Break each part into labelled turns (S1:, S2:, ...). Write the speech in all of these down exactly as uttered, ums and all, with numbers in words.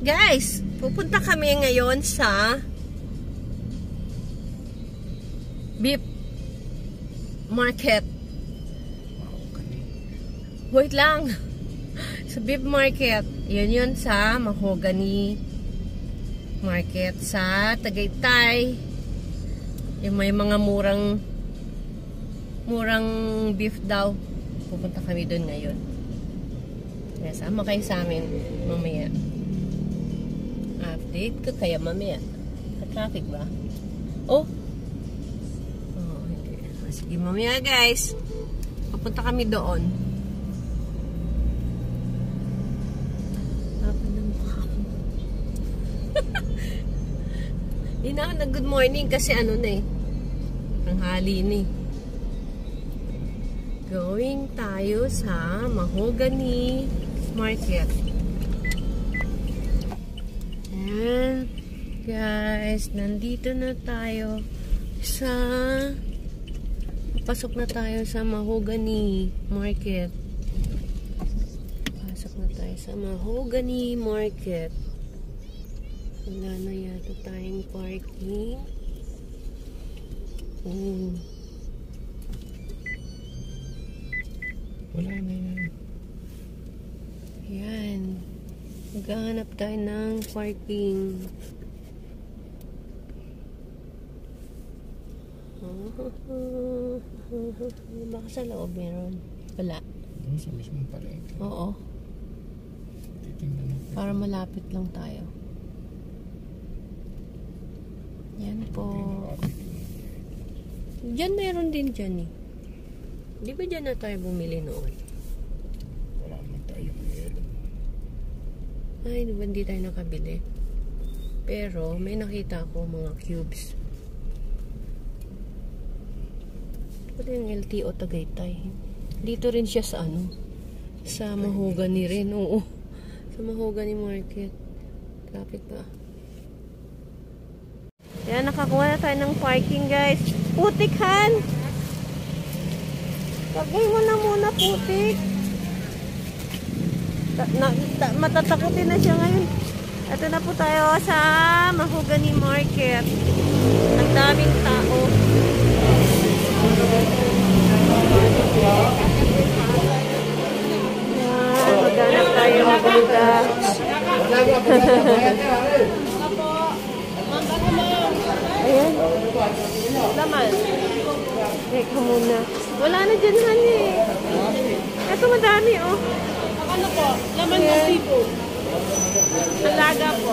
S1: Guys, pupunta kami ngayon sa beef market. Wait lang. Sa beef market. Yun yun sa Mahogany Market sa Tagaytay. Yung may mga murang murang beef daw. Pupunta kami doon ngayon. Kaya sama kayo sa amin mamaya. Update ko kaya mamaya. Sa traffic ba? Oh! Oh, hindi. Sige, mamaya guys. Papunta kami doon. Hapon ng mukha ko. Hindi na ako na good morning kasi ano na eh. Tanghali na eh. Going tayo sa Mahogany Market. Ayan. Guys, nandito na tayo sa pasok na tayo sa Mahogany Market. Pasok na tayo sa Mahogany Market. Wala na yata tayong parking. Oh.
S2: Wala na yan.
S1: Yan. Maghahanap tayo ng parking. Baka sa loob meron. Wala.
S2: Doon sa mismong palengke.
S1: Oo.
S2: Titingnan natin.
S1: Para malapit lang tayo. Yan po. Diyan meron din dyan eh. Di ba dyan na tayo bumili noon?
S2: Wala naman tayong yelo.
S1: Ay, di ba hindi tayo nakabili? Pero may nakita ako mga cubes. Ito yung L T O Tagaytay. Dito rin siya sa ano? Sa Mahogany rin. Oo. Sa Mahogany Market. Lapit ba? Yan, nakakuha na tayo ng parking guys. Putik Han! Lagay mo na muna putik. Ta na, ta matatakutin na siya ngayon. Ito na po tayo sa Mahogany Market. Ang daming tao. Yan, maghanap tayo ng bugas. Ayan. Laman. Teka muna. Wala na dyan, Han eh. Ito madami, oh.
S3: Ano po? Laman ng seafood. Alaga po.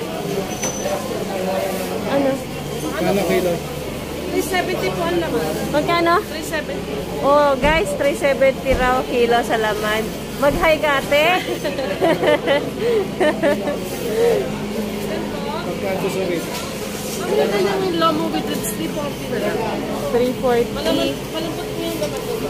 S1: Ano?
S2: Kano kilo?
S3: three seventy po ang laman.
S1: Magkano?
S3: three seventy.
S1: Oh, guys, three seventy raw kilo sa laman. Mag-hi ka, ate.
S2: Pagkato sa rate.
S3: Ang ganda ng lomo with ribs, three forty na lang.
S1: three forty.
S3: Malaman, malambot po yung laman ko.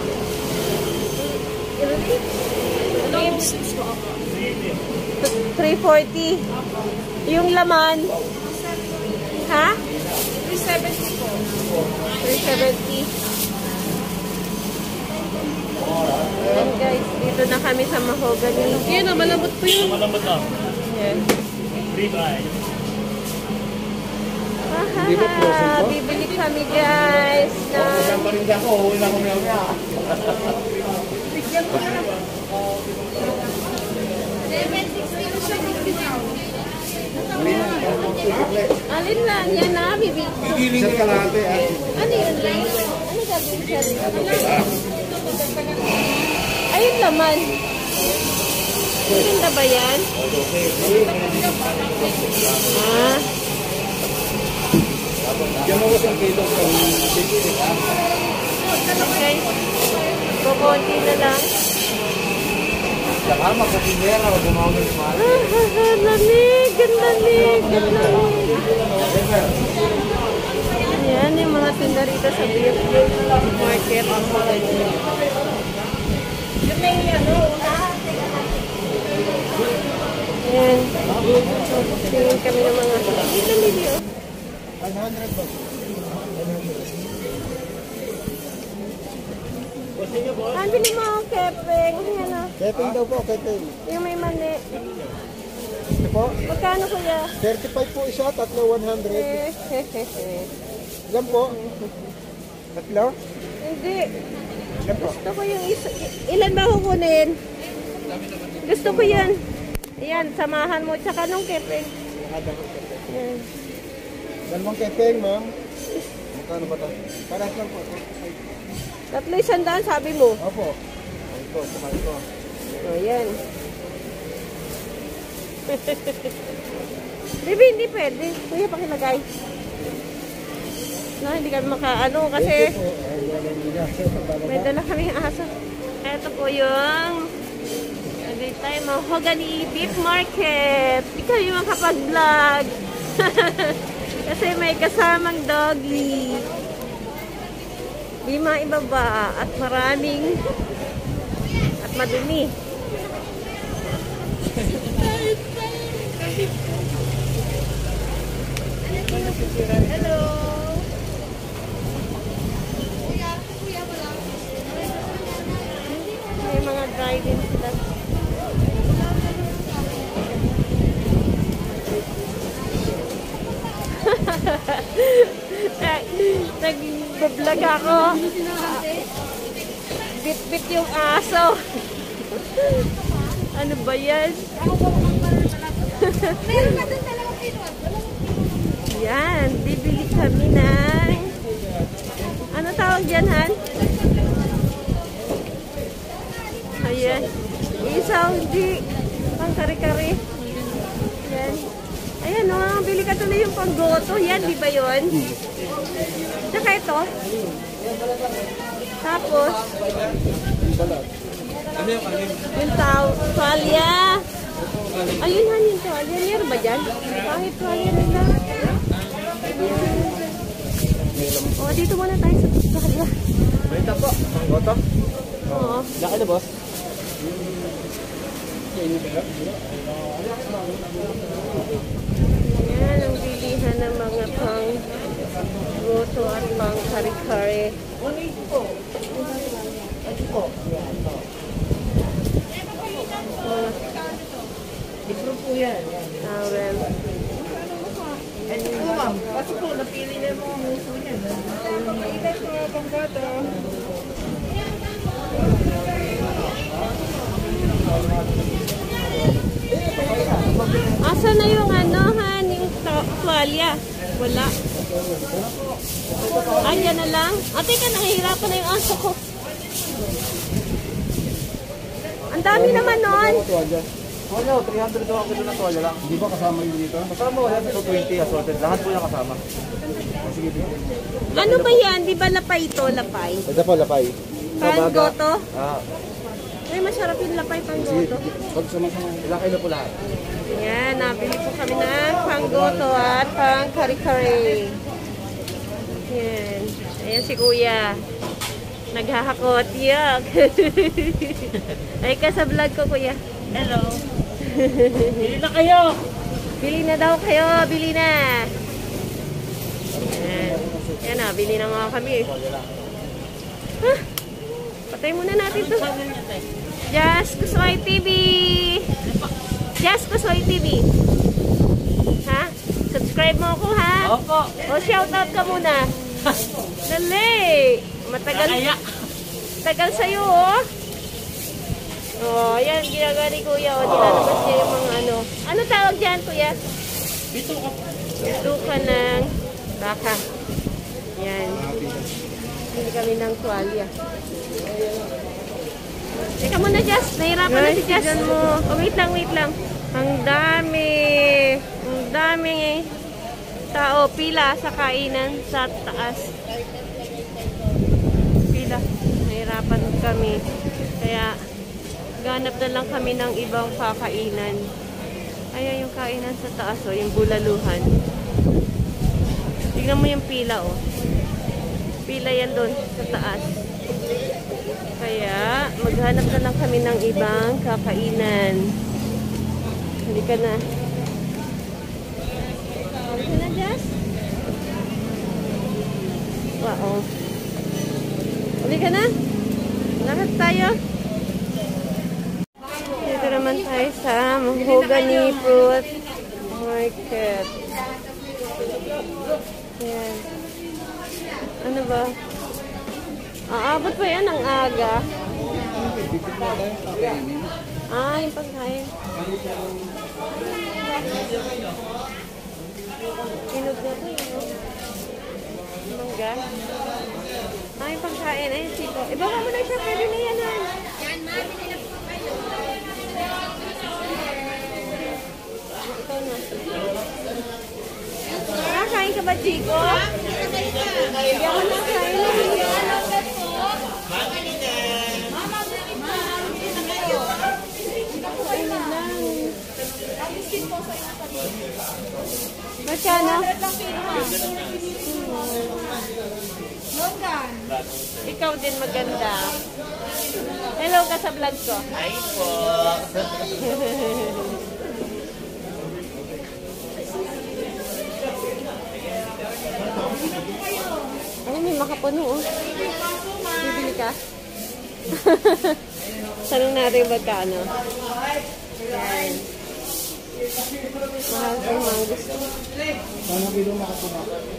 S3: Ribs po ako.
S1: three forty. Yung laman. Ha?
S3: three seventy po.
S1: three seventy. And guys, dito na kami sa Mahogany.
S3: Yan o, malambot po yun.
S2: Malambot na.
S1: Yan.
S2: Rib eye.
S1: Hahaha, bibili kami guys na
S2: Kasama rin ako. Wala akong yawa.
S1: alin lang yan na, bibili.
S2: Giling ka lahat eh.
S1: Ano yun? Ano gagawin siya rin? Ayun laman. Maganda ba yan? Ah.
S2: Diyan mo sa kilo sa bibili ka.
S1: Okay. Kukunti na lang.
S2: Saka magkakindera o gumawin sa mahal.
S1: Ah, lamig. Ang lamig. Ang lamig. Yan yung mga tinda rito sa beef market. Yan. Tingin kami ng mga lamig yun.
S2: one hundred bucks.
S1: Ah, bili mo ang kepeng. Yan o.
S2: Keping daw po, keping.
S1: Yung may mani.
S2: po?
S1: Magkano kuya?
S2: thirty-five po isa, tatlo one hundred.
S1: Eh,
S2: Ilan po? Tatlo?
S1: Hindi.
S2: Ilan po?
S1: Gusto ko yung isa. Ilan ba kukunin? Gusto ko yan. Ayan, samahan mo. Tsaka nung kepeng. Yan.
S2: Dalawang kepeng, ma'am. Magkano ba ito? Paras lang po.
S1: Tatlo isang daan, sabi mo.
S2: Opo. Ito, saka ito.
S1: Ayan. Bibi, hindi pwede. Kuya, pakilagay. No, hindi kami makaano kasi may dala kami aso. Ito po yung Tagaytay Mahogany Beef Market. Hindi kami makapag-vlog. Kasi may kasamang doggy. Di maibaba at maraming at madumi. Hello. May mga dry din sila. Nag-vlog ako. Bit-bit yung aso. Ano ba yan? Yan, bibili kami ng ano tawag dyan, Han? Ayan. Isaw, hindi. Pang kare-kare. Yan. Ayan o, oh, bili ka tuloy yung panggoto. Yan, di ba yun? Tsaka ito. Tapos, yung tao, tuwalya. Ayun, Han, yung tuwalya. Meron ba dyan? Kahit tuwalya nila. O, oh, dito muna tayo sa tuwalya.
S2: Balita po, ang goto.
S1: Oo.
S2: Laki na, boss.
S1: Yan ang bilihan ng mga pang goto at pang kare-kare.
S2: Different po yan.
S1: Towel.
S2: Ano, ma'am? Kasi po, napili na mo ang uso niya. Ilan po ang panggoto?
S1: Asa na yung ano, Han? Yung tuwalya? Wala. Ay, yan na lang. Ate ka, nahihirapan na yung aso ko. Ang dami naman nun.
S2: Wala, three hundred daw ang kilo na toalya lang. Hindi ba kasama yung dito? Kasama wala, two twenty assorted. Lahat po yung kasama. Sige,
S1: Ano ba yan? Di ba lapay ito? Lapay?
S2: ito po, lapay.
S1: Panggoto?
S2: Ah,
S1: Ay, masarap yung lapay panggoto.
S2: pag sumasama, ilang kilo po lahat?
S1: Yan, nabili po kami ng panggoto at pang kare-kare. Yan. Ayan si Kuya. Naghahakot. Yuck. Ay ka sa vlog ko, Kuya.
S3: Hello. Bili na kayo.
S1: Bili na daw kayo. Bili na. Yan. Yan na, bili na nga kami. Huh? Patay muna natin to. Just Kusoy T V. Just Kusoy T V. Ha? Subscribe mo ako, ha?
S3: Opo.
S1: O, shoutout ka muna. Dali. Matagal.
S3: Kaya.
S1: Tagal sa'yo, oh. Oh, ayan, ginagawa ni Kuya. Oh, nilalabas niya yung mga ano. Ano tawag dyan, Kuya?
S3: Bito ka.
S1: Bituka ng baka. Yan. Hindi kami ng tuwalya. Teka muna, Jess. Nahirapan na si Jess. Mo. Oh, wait lang, wait lang. Ang dami. Ang dami eh. Tao, pila sa kainan sa taas. Pila. Nahirapan kami. Kaya, ganap na lang kami ng ibang kakainan. Ayan yung kainan sa taas, oh, yung bulaluhan. Tignan mo yung pila, oh. Pila yan doon sa taas. Kaya, maghanap na lang kami ng ibang kakainan. Halika na. Halika na, Jess. Wow. Halika na. Lakad tayo. Dito naman tayo sa Mahogany Mahogany Fruit Market. Yan. Ano ba? Aabot pa yan ang aga. Ah, yung pagkain. Inog na to yun. Mangga. Ah, yung pagkain. Ayun, sito. Ibaba mo na siya. Pwede na yan, ha? Yan, mami. Ito na. Nakakain ka ba, Chico? Hindi ako nakain. Magkano? Ikaw din maganda. Hello ka sa vlog ko.
S2: Hi po.
S1: Ay, may makapuno, oh. Bibili ka? Tanong natin magkano. Yan. Mahal ko yung mga gusto.
S2: Sana bilo makapuno.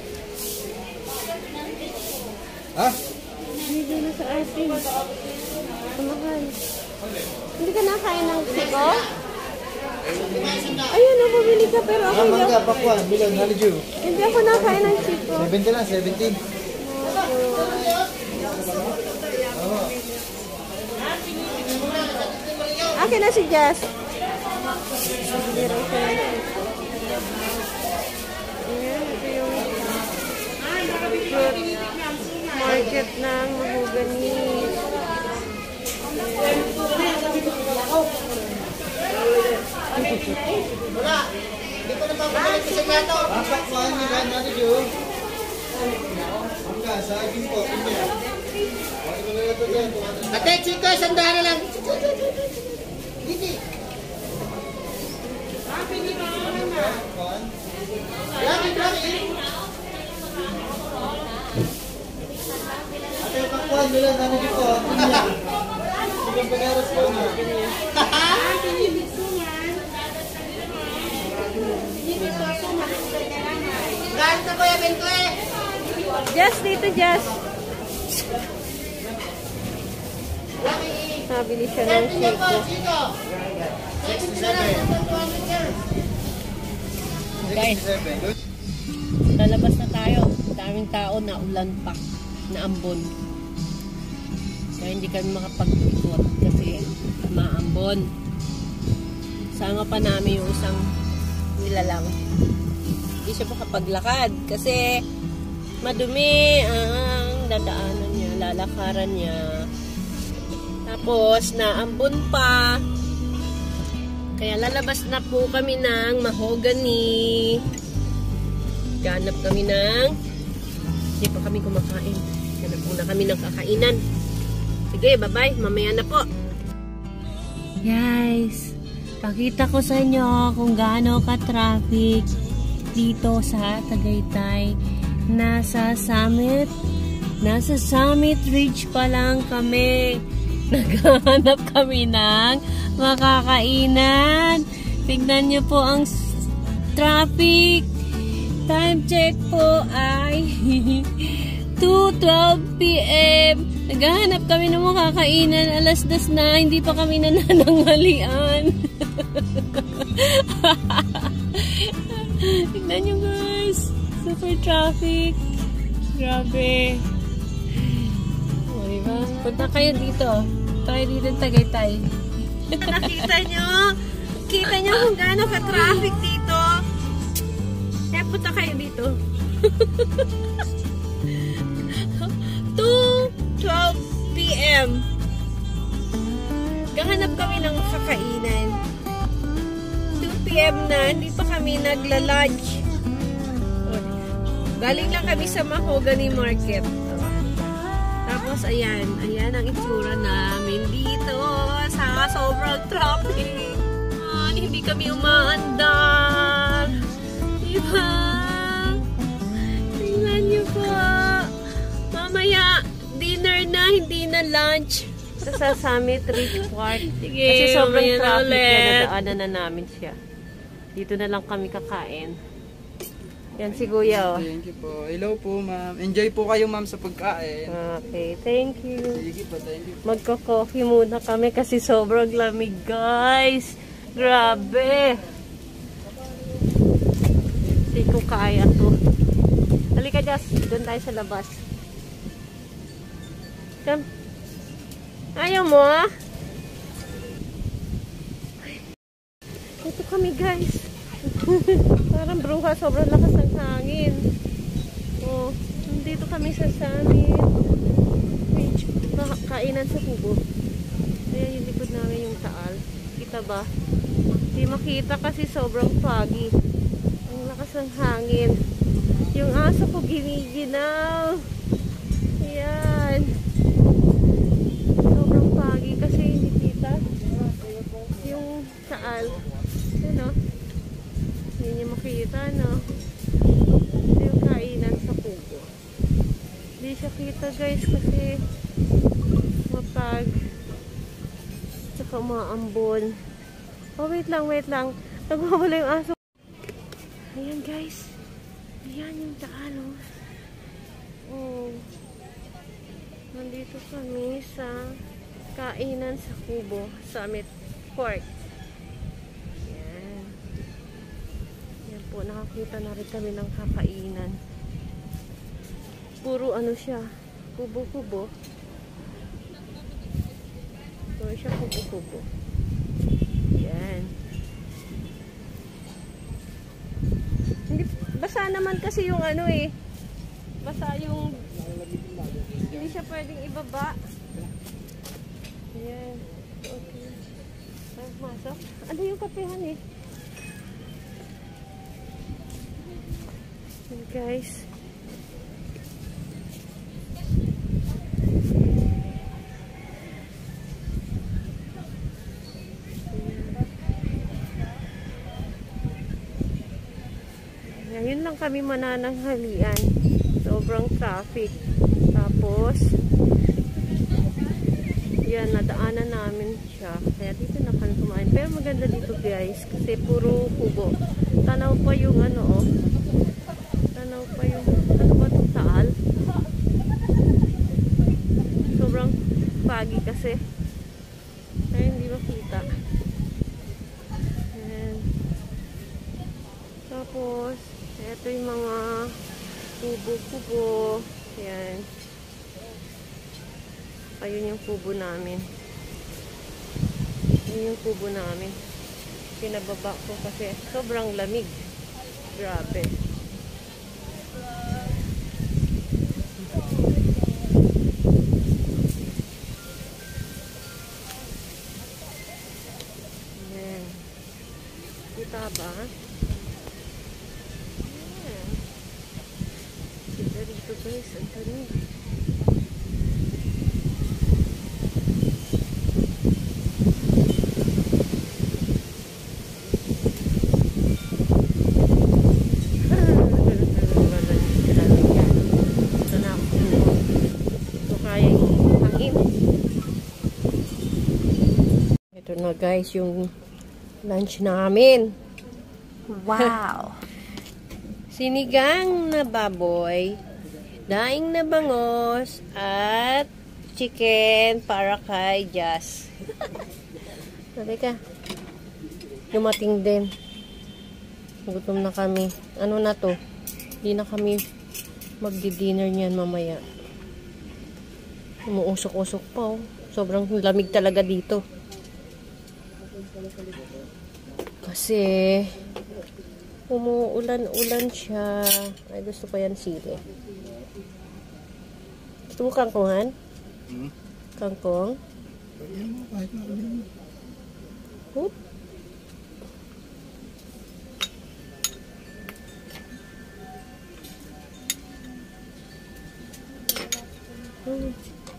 S2: Ha?
S1: Hindi na sa atin. Kamahal. Hindi ka nakain ng siko? Ayun, oh, bumili ka pero ako hindi ako.
S2: Pakwan, bilon, haliju.
S1: Hindi ako nakain ng siko.
S2: seventy lang, seventeen.
S1: Akin na si Jazz. Ayan, ito yung fruit market ng Mahogany.
S2: Wala. Hindi ko na pabalik sa gato. Pakwan, bilon, haliju. Angka, sa akin po. Ate, chika, sandaan na lang. Dito. Lagi, lagi. Ate, pakwan, bilon, haliju po. Bilang pag-aras po na. Gano'n na Kuya Bento eh.
S1: Jazz, dito Jazz. Nabili siya ng siko. Guys, lalabas na tayo. Daming tao na ulan pa, na ambon. Kaya hindi kami makapag-ikot kasi maambon. Sama pa namin yung isang nilalang. Hindi siya makapaglakad kasi madumi ang dadaanan niya, lalakaran niya. Tapos, naambon pa. Kaya lalabas na po kami ng Mahogany. Ganap kami ng... Hindi pa kami kumakain. Ganap muna kami ng kakainan. Sige, bye-bye. Mamaya na po. Guys, pakita ko sa inyo kung gaano ka-traffic dito sa Tagaytay. Nasa Summit. Nasa Summit Ridge pa lang kami. Naghahanap kami ng makakainan. Tignan nyo po ang traffic. Time check po ay two twelve p m Naghahanap kami ng makakainan. Alas dos na. Hindi pa kami nanananghalian. Tignan nyo guys. Super traffic. Grabe. O, diba? Punta kayo dito. Tayo dito ng Tagaytay. Nakita nyo? Kita nyo kung gaano ka-traffic dito. Kaya punta kayo dito. two twelve p m Gahanap kami ng kakainan. two p m na, hindi pa kami nagla-lunch. Galing lang kami sa Mahogany Market. Tapos, ayan. Ayan ang itsura namin dito. Sa sobrang traffic. Ah, hindi kami umaandar. Diba? Tingnan niyo po. Mamaya, dinner na, hindi na lunch. Sa Summit Ridge Park.
S3: Sige,
S1: Kasi sobrang
S3: mamaya na
S1: traffic
S3: ulit.
S1: na nadaanan na namin siya. Dito na lang kami kakain. Yan si Kuya, oh.
S2: Thank you po. Hello po, ma'am. Enjoy po kayo, ma'am, sa pagkain.
S1: Okay, thank you.
S2: Sige po, thank you.
S1: Magko-coffee muna kami kasi sobrang lamig, guys. Grabe. Hindi ko kaya to. Halika, Jess. Doon tayo sa labas. Come. Ayaw mo, ah? Ito kami, guys. Parang bruha, sobrang lakas ng hangin. Oh, nandito kami sa Summit Ridge. Kainan sa kubo. Ayan yung likod namin, yung taal. Kita ba? Hindi makita kasi sobrang foggy. Ang lakas ng hangin. Yung aso ko giniginaw. Ayan. Sobrang foggy kasi hindi kita yung taal. Ano? Hindi niyo makita, no? Ito yung kainan sa kubo. Hindi siya kita, guys, kasi mapag tsaka maambon. Oh, wait lang, wait lang. Nagwawala yung aso. Ayan, guys. Ayan yung taal, oh. Oh. Nandito kami sa kainan sa kubo, Summit Park. Po, nakakita na rin kami ng kakainan. Puro ano siya, kubo-kubo. Puro siya kubo-kubo. Yan. Hindi, basa naman kasi yung ano eh. Basa yung, hindi siya pwedeng ibaba. Yan. Okay. Ay, masok. Ano yung kapehan eh? Guys, ngayon lang kami manananghalian. Sobrang traffic. Tapos yan, nadaanan namin siya. Kaya dito na kami kumain. Pero maganda dito, guys, kasi puro kubo. Tanaw pa yung ano, oh. Tanaw pa yung, ano ba itong taal? Sobrang foggy kasi. Kaya hindi makita. Ayan. Tapos, ito yung mga kubo-kubo. Ayan. Ayun yung kubo namin. Ayun yung kubo namin. Pinababa ko kasi sobrang lamig. Grabe. Ayan. Kita ba? Ayan. Kita dito, guys. Ang tanig. Ito na, guys, yung lunch namin. Wow! Sinigang na baboy, daing na bangos, at chicken para kay Jazz. Sabi ka, dumating din. Gutom na kami. Ano na to? Hindi na kami magdi-dinner niyan mamaya. Umuusok-usok pa, oh. Sobrang lamig talaga dito. Kasi umuulan-ulan siya. Ay, gusto ko yan sili. Gusto mo kangkongan? Hmm? Kangkong? Oop. Hmm.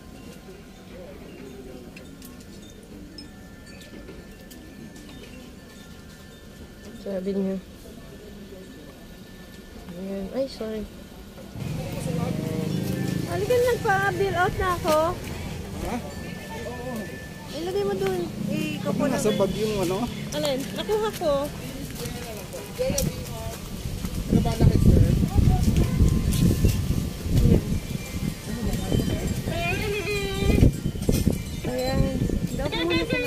S1: Sabi niya. Ayan. Ay, sorry. Halika, nagpa-bill out na ako. Ha? Oo. Ilagay mo dun. Eh,
S2: Ako
S1: kukuha
S2: nasa
S1: naman.
S2: bag yung ano.
S1: Alin? Nakuha ko. Ayan. Daw po muna sila.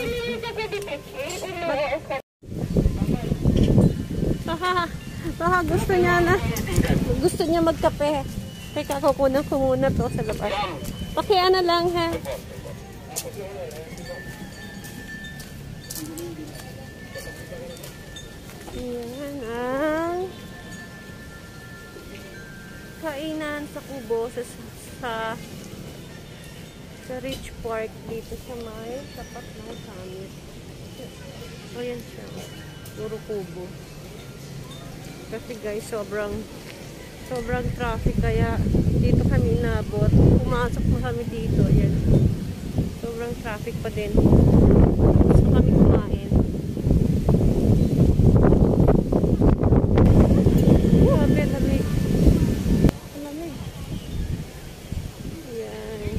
S1: Baka, baka gusto niya na. Gusto niya magkape. Teka, kukunan ko muna to sa labas. Pakiana lang ha. Ayan ang kainan sa Kubo sa, sa sa Rich Park dito sa may tapat ng Summit. Ayan siya. Puro Kubo. Kasi guys, sobrang sobrang traffic kaya dito kami inabot. Pumasok na kami dito. Ayan. Sobrang traffic pa din. Gusto kami kumain. Grabe, lamig. Lamig. Ayan.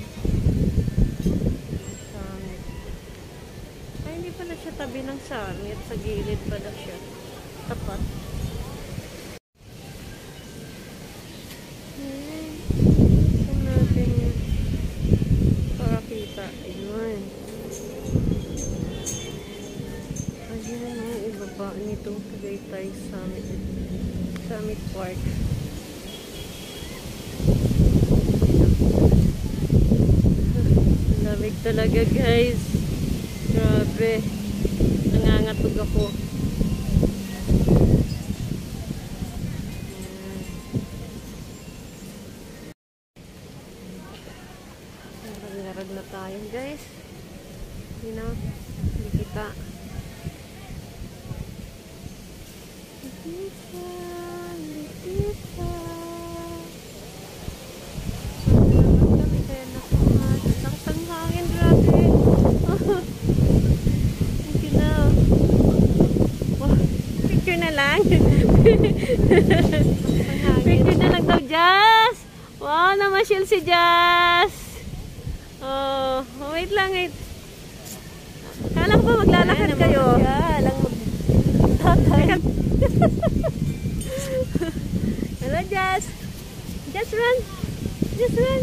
S1: Summit. Ay, hindi pala siya tabi ng Summit. Sa gilid pala siya. Tapat. Ayan. Ito natin yun. Para kita. Ayun. Ayan ang ibaba nitong Tagaytay Summit. Summit Park. Lamig talaga guys. Grabe. Nangangatog ako. Narag na tayo guys. You know, hindi kita. Lipita, lipita. Kami kaya nakumat. Lakas ang hangin, grabe. Thank you na. Oh, picture na lang. Picture na lang daw, Jazz. Wow, namasyal si Jazz. Oh, wait lang, wait. Kala ko ba maglalakad kayo? Kala ko maglalakad. Hello, Jazz. Just run. Just run.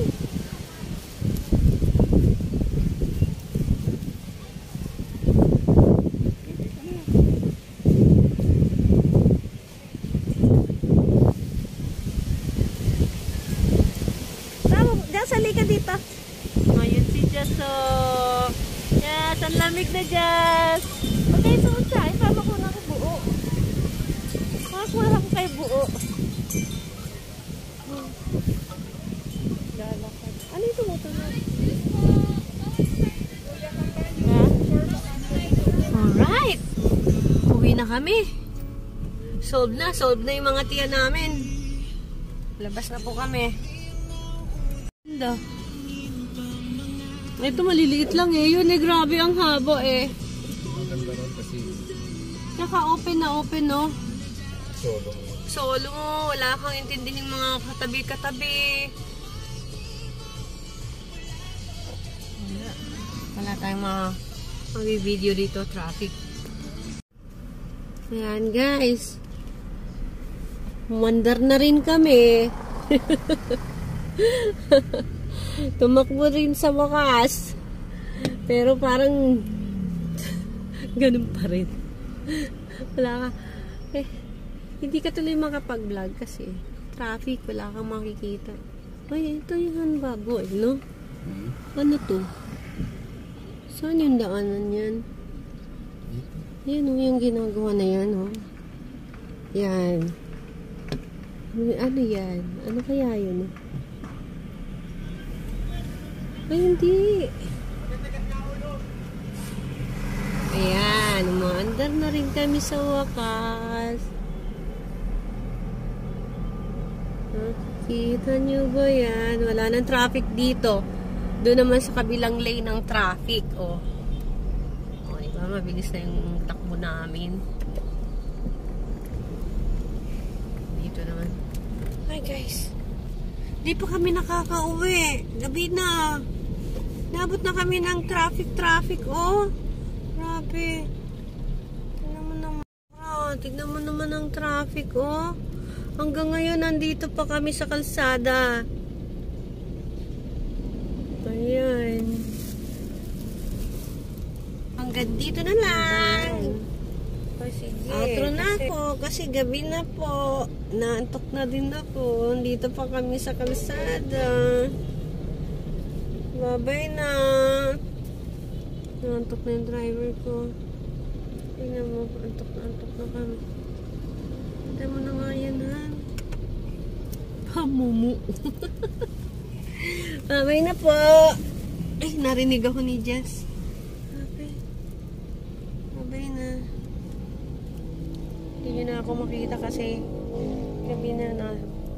S1: Tama, Jazz, halika dito. Ayun si Jazz, oh. Yes, ang lamig na, Jazz. Okay, so sa isama ko na ako buo. Makakuha ako kayo buo. Hmm. Lalakad. Ano yung tumutunog? Ha? Alright. Uwi na kami. Solve na. Solve na yung mga tiyan namin. Labas na po kami. Ganda. Ito maliliit lang eh. Yun eh, grabe ang haba eh.
S2: Maganda ron kasi
S1: Naka open na open, no?
S2: solo.
S1: Solo mo, wala kang intindihin mga katabi-katabi. Wala. Wala tayong mga mag-video dito, traffic. Ayan guys. Mandar na rin kami. Tumakbo rin sa wakas. Pero parang ganun pa rin. Wala ka. Eh, hindi ka tuloy makapag-vlog kasi traffic, wala kang makikita. Ay, ito yung bago eh, no?
S2: Hmm?
S1: Ano to? Saan yung daanan yan? Yan o, yung ginagawa na yan, oh. Yan. Ano yan? Ano kaya yun? Ay, hindi. Ayan, umaandar na rin kami sa wakas. Kita nyo ba yan? Wala nang traffic dito. Doon naman sa kabilang lane ng traffic, oh. Oh, diba? Mabilis na yung takbo namin. Dito naman. Hi guys. Di pa kami nakaka-uwi. Gabi na. Nabot na kami ng traffic-traffic, oh. Grabe. Tignan mo naman. Ah, tignan mo naman ang traffic, oh. Hanggang ngayon, nandito pa kami sa kalsada. Ayan. Hanggang dito na lang. Outro na po. Kasi gabi na po. Naantok na din ako. Nandito pa kami sa kalsada. Bye-bye na. Naantok na yung driver ko. Tingnan mo. Antok na antok na kami. Tignan mo na nga yan, ha? Pamumu. Bye-bye na po. Ay, narinig ako ni Jess. Bye-bye. Bye-bye na. Hindi nyo na ako makita kasi gabi na na.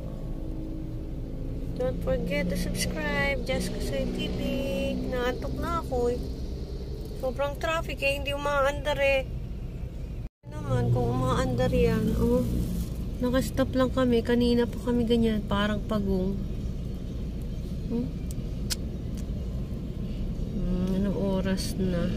S1: Don't forget to subscribe. Jess Kasoy T V. Naantok na ako eh. Sobrang traffic eh. Hindi umaandar eh. Naman kung umaandar yan. Oh, nakastop lang kami. Kanina pa kami ganyan. Parang pagong. Hmm? Hmm, anong oras na?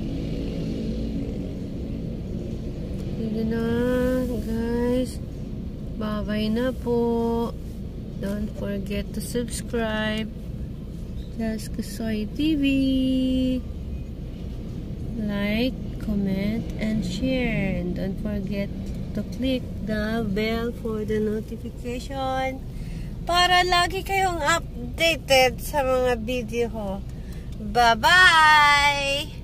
S1: Sige na, guys. Bye-bye na po. Don't forget to subscribe. Jess Kasoy T V. Like, comment, and share. And don't forget to click the bell for the notification para lagi kayong updated sa mga video ko. Bye-bye!